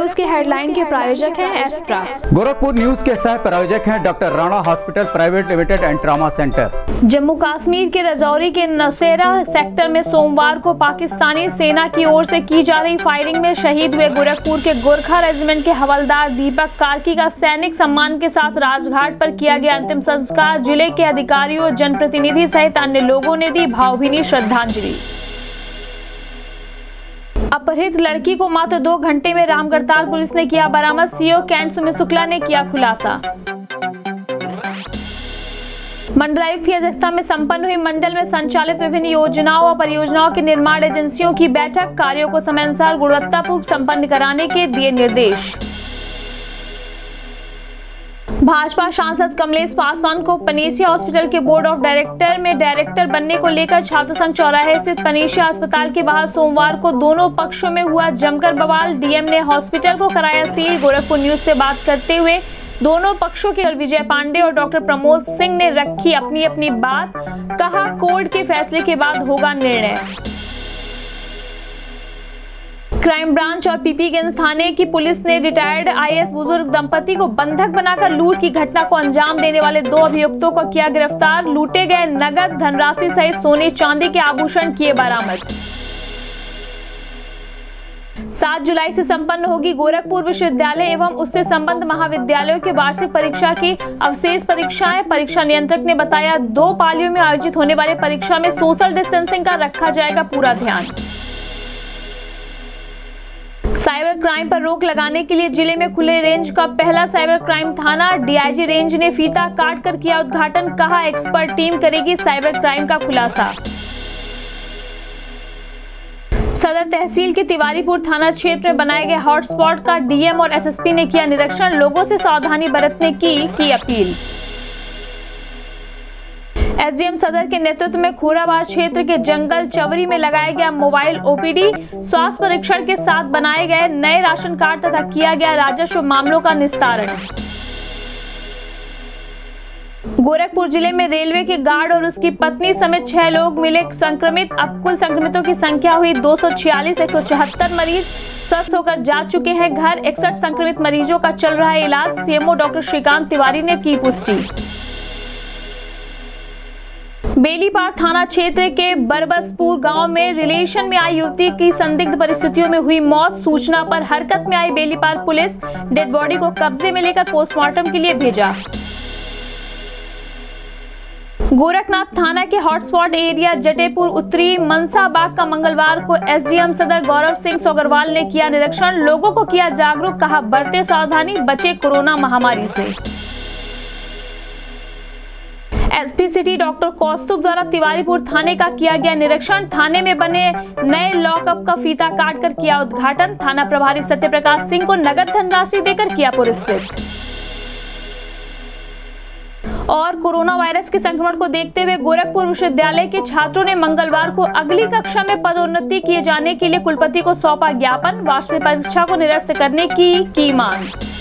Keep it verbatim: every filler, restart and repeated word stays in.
News के headline के प्रायोजक हैं एस्प्रा। गोरखपुर न्यूज के सह प्रायोजक हैं doctor Rana hospital private limited and trauma centre. Jammu Kashmir के राजौरी के नौशेरा सेक्टर में सोमवार को पाकिस्तानी सेना की ओर से की जा रही फायरिंग में शहीद हुए गोरखपुर के गोरखा रेजिमेंट के हवलदार दीपक कार्की का सैनिक सम्मान के साथ राजघाट पर किया गया अंतिम संस्कार। जिले के अधिकारियों, जनप्रतिनिधि सहित अन्य लोगों ने दी भावभीनी श्रद्धांजलि। अपहृत लड़की को मात्र दो घंटे में रामगढ़ताल पुलिस ने किया बरामद। सीओ कैंट सुमित शुक्ला ने किया खुलासा। मंडलायुक्त की अध्यक्षता में संपन्न हुई मंडल में संचालित विभिन्न योजनाओं और परियोजनाओं की निर्माण एजेंसियों की बैठक। कार्यों को समयानुसार गुणवत्तापूर्ण संपन्न कराने के दिए निर्देश। भाजपा सांसद कमलेश पासवान को पनेशिया हॉस्पिटल के बोर्ड ऑफ डायरेक्टर में डायरेक्टर बनने को लेकर छात्र संघ चौराहे स्थित पनेशिया अस्पताल के बाहर सोमवार को दोनों पक्षों में हुआ जमकर बवाल। डीएम ने हॉस्पिटल को कराया सील। गोरखपुर न्यूज से बात करते हुए दोनों पक्षों के विजय पांडे और डॉक्टर प्रमोद सिंह ने रखी अपनी अपनी बात। कहा, कोर्ट के फैसले के बाद होगा निर्णय। क्राइम ब्रांच और पीपीगंज थाने की पुलिस ने रिटायर्ड आईएएस बुजुर्ग दंपति को बंधक बनाकर लूट की घटना को अंजाम देने वाले दो अभियुक्तों को किया गिरफ्तार। लूटे गए नगद धनराशि सहित सोने चांदी के आभूषण किए बरामद। सात जुलाई से संपन्न होगी गोरखपुर विश्वविद्यालय एवं उससे संबद्ध महाविद्यालयों की वार्षिक परीक्षा की अवशेष परीक्षाएं। परीक्षा नियंत्रक ने बताया, दो पालियों में आयोजित होने वाली परीक्षा में सोशल डिस्टेंसिंग का रखा जाएगा पूरा ध्यान। साइबर क्राइम पर रोक लगाने के लिए जिले में खुले रेंज का पहला साइबर क्राइम थाना। डीआईजी रेंज ने फीता काट कर किया उद्घाटन। कहा, एक्सपर्ट टीम करेगी साइबर क्राइम का खुलासा। सदर तहसील के तिवारीपुर थाना क्षेत्र में बनाए गए हॉटस्पॉट का डीएम और एसएसपी ने किया निरीक्षण। लोगों से सावधानी बरतने की की अपील। एसडीएम सदर के नेतृत्व में खोराबार क्षेत्र के जंगल चवरी में लगाया गया मोबाइल ओपीडी। स्वास्थ्य परीक्षण के साथ बनाए गए नए राशन कार्ड तथा किया गया राजस्व मामलों का निस्तारण। गोरखपुर जिले में रेलवे के गार्ड और उसकी पत्नी समेत छह लोग मिले संक्रमित। अब कुल संक्रमितों की संख्या हुई दो सौ छियालीस। एक सौ चौहत्तर मरीज स्वस्थ होकर जा चुके हैं घर। इकसठ संक्रमित मरीजों का चल रहा है इलाज। सीएमओ डॉक्टर श्रीकांत तिवारी ने की पुष्टि। बेलीपार थाना क्षेत्र के बरबसपुर गांव में रिलेशन में आई युवती की संदिग्ध परिस्थितियों में हुई मौत। सूचना पर हरकत में आई बेलीपार पुलिस डेड बॉडी को कब्जे में लेकर पोस्टमार्टम के लिए भेजा। गोरखनाथ थाना के हॉटस्पॉट एरिया जटेपुर उत्तरी मनसा बाग का मंगलवार को एसडीएम सदर गौरव सिंह सोगरवाल ने किया निरीक्षण। लोगों को किया जागरूक। कहा, बरते सावधानी, बचे कोरोना महामारी से। एसपी सिटी डॉक्टर कौस्तुभ द्वारा तिवारीपुर थाने का किया गया निरीक्षण। थाने में बने नए लॉकअप का फीता काटकर किया उद्घाटन। थाना प्रभारी सत्यप्रकाश सिंह को नगद धनराशि देकर किया पुरस्कृत। और कोरोना वायरस के संक्रमण को देखते हुए गोरखपुर विश्वविद्यालय के छात्रों ने मंगलवार को अगली कक्षा में पदोन्नति किए जाने के लिए कुलपति को सौंपा ज्ञापन। वार्षिक परीक्षा को निरस्त करने की की मांग।